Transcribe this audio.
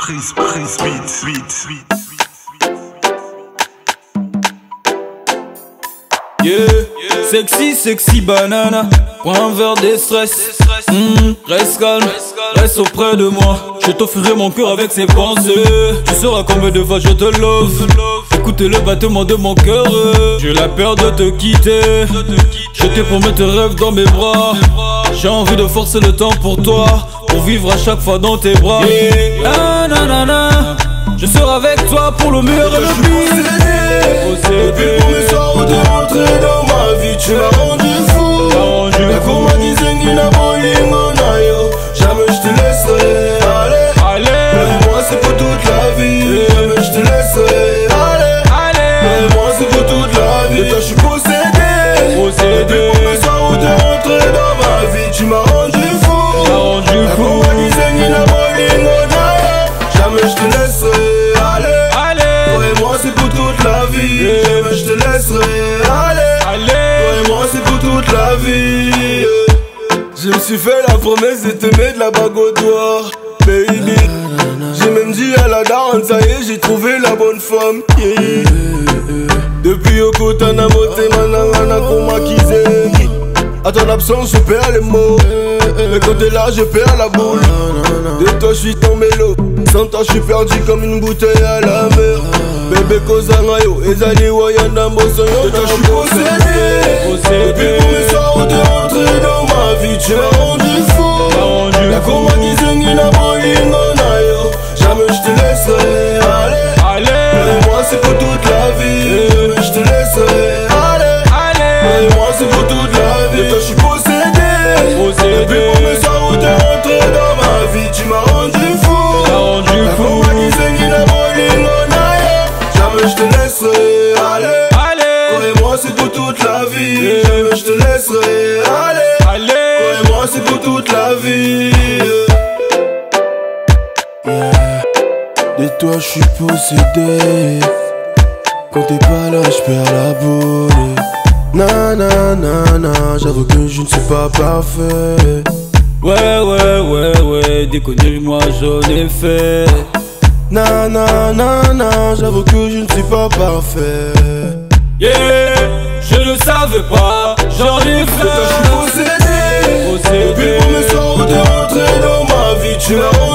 Chris beat. Yeah, sexy banana. Prends un verre de stress. Reste calme, reste auprès de moi. Je t'offrirai mon cœur avec ses pensées. Tu sauras combien de fois je te love. Écoutez le battement de mon cœur. J'ai la peur de te quitter. Je te promets tes rêves dans mes bras. J'ai envie de forcer le temps pour toi, pour vivre à chaque fois dans tes bras. Nanana, je serai avec toi pour le meilleur et le pire. Depuis pour mes soirs de rentrer dans ma vie, tu m'as rendu fou. La cour m'a dit Zengina Bolingona, jamais je te laisserai aller. Mais moi c'est pour toute la vie, jamais je te laisserai aller. Mais moi c'est pour toute la vie, de toi je suis possédé. Depuis pour mes soirs de rentrer dans ma vie, tu m'as rendu fou. La cour m'a dit Zengina Bolingona, jamais je te laisserai aller. Toi et moi c'est pour toute la vie, jamais je te laisserai aller. Toi et moi c'est pour toute la vie. Je me suis fait la promesse de te mettre la bague au doigt, baby. J'ai même dit à la daronne, ça y est, j'ai trouvé la bonne femme, yeah. Depuis Okotana Moté, Manangana Komakizé. À ton absence, je perds les mots. Mais quand t'es là, je perds la boule. De toi, je suis tombé l'eau. Sans toi, je suis perdu comme une bouteille à la mer. Bébé Kozangayo, Ezali Wayanda Mbosoyo. De toi, je suis possédé. Depuis pour mes soirs de rentrer dans ma vie, tu m'as rendu fou. La cour m'a dit Zengina Bolingona, jamais je te laisserai aller. Mais moi, c'est pour toute la vie, jamais je te laisserai aller. Mais moi, c'est pour toute la vie, de toi, je suis possédé. Depuis pour mes soirs de rentrer dans ma vie, tu m'as rendu fou. La cour m'a dit Zengina Bolingona, jamais je te laisserai aller. Toi et moi c'est pour toute la vie, jamais je te laisserai aller. Toi et moi c'est pour toute la vie. De toi je suis possédé. Quand t'es pas là je perds la boule. Nanana, j'avoue que je ne suis pas parfait. Ouais, déconner-moi j'en ai fait. Nanana, j'avoue que je ne suis pas parfait. Yeah, je ne savais pas, j'en ai fait. Je suis possédé. Depuis pour mes soirs de rentrer dans ma vie, tu m'as rendu